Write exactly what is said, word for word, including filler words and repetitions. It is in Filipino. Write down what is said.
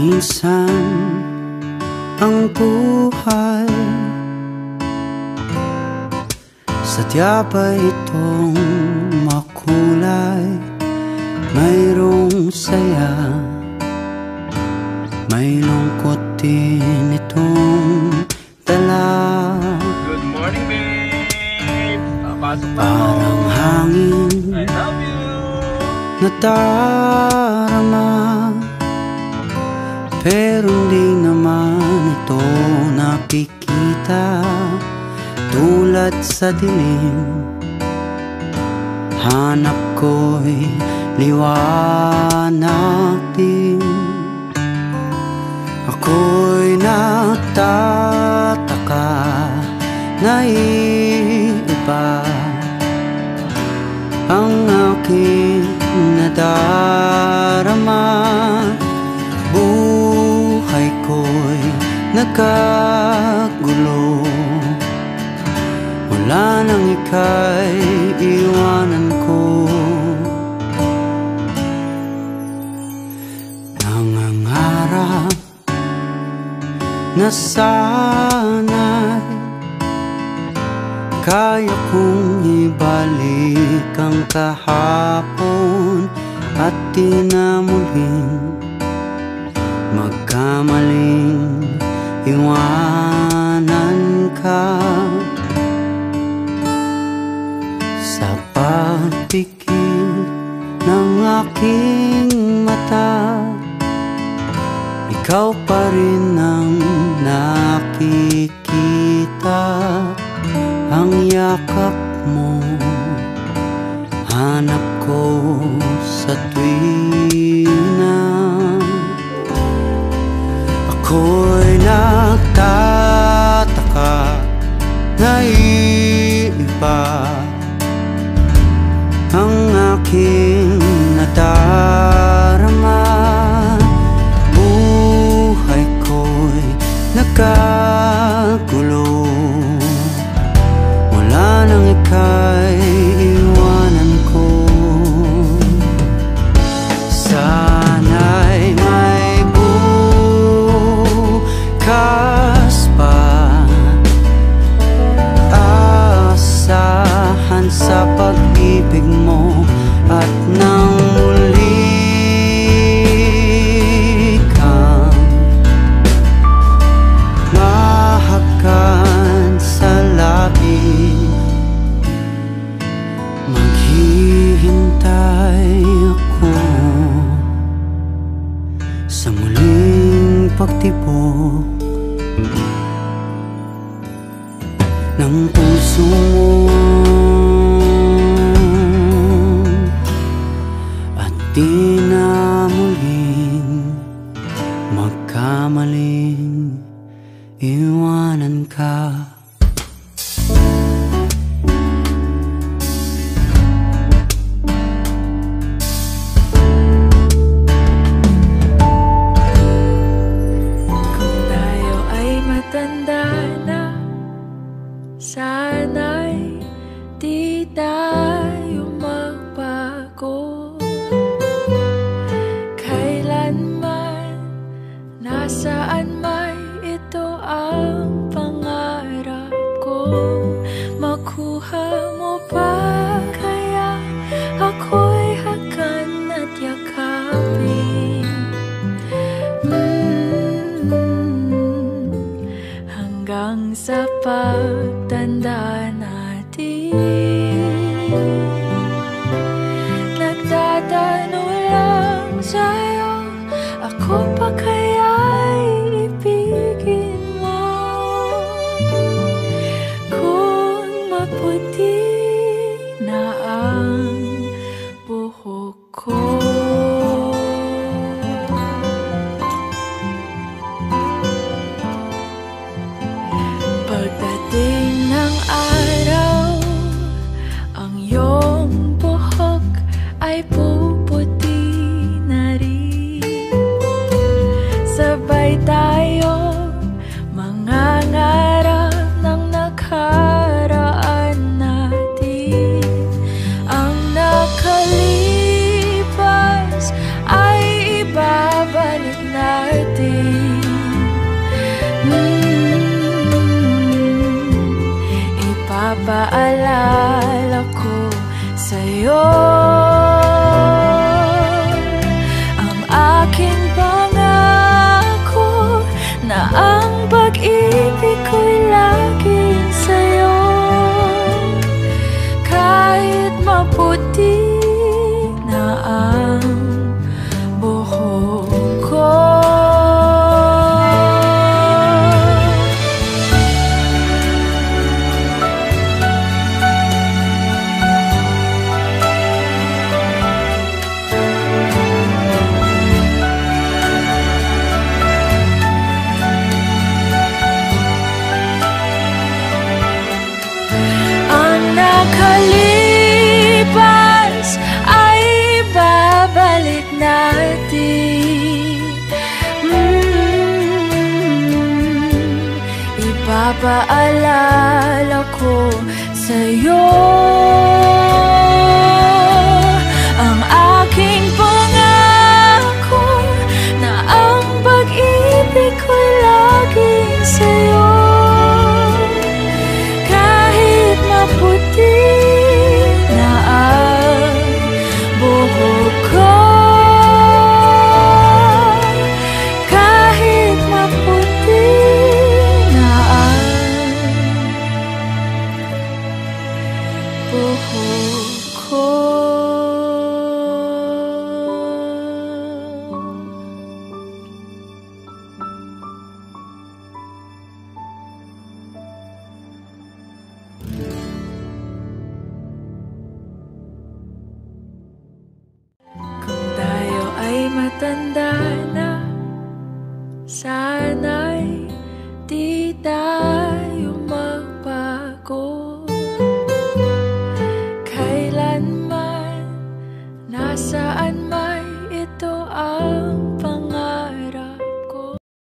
minsan ang buhay sadya ba itong makulay? Mayroong saya, may lungkot din itong dala. Good morning, babe! Papasok na Parang ako. hangin I love you! nadarama, pero hindi naman ito nakikita. Tulad sa dilim, hanap ko'y liwanag din. Ako'y nagtataka na iba ang aking nadarama. Buhay ko'y nagkagulo, wala nang ika'y iwanan ko. Nangangarap na sana'y kaya kong ibalik ang kahapon at di na muling magkamaling iwanan ka. Sa pagpikit ng aking mata, ikaw pa rin ang nakikita. Ang yakap mo, hanap ko sa tuwina. Ako'y nagtataka na iba ang aking nadarama. Buhay ko'y nagkagulo, wala nang ika'y iwanan ko. Sana'y may bukas pa, asahan sa pag-ibig mo at nang muli kang mahakan sa labi. Maghihintay ako sa muling pagtibok ng puso mo, at di na muling magkamaling iwanan ka. Sana'y di tayo magbago, kailanman, nasaan may ito ang pangarap ko. Makuha mo ba kaya ako'y hakan at yakapin? mm-hmm. Hanggang sa pagtanda natin, nagtatanong lang sa'yo, ako pa kaya'y ibigin mo? Kung maputi na ang buhok ko, pagdating ng araw, ang iyong buhok ay puputi na rin. Sabay tayo mangangarap ng nakaraan natin. Ang nakalipas ay ibabalik natin. ipapaalala ko sa'yo ang aking pangako na ang pag-ibig ko'y laging sa'yo. Kahit maputi na ang buhok ko, nakalipas ay babalik natin. mm, Ipapaalala ko sa'yo ang aking pangako na ang pag-ibig ko'y laging sa'yo. Maputi na ang buhok ko, kahit maputi na ang buhok ko. Matanda na, sana'y di tayo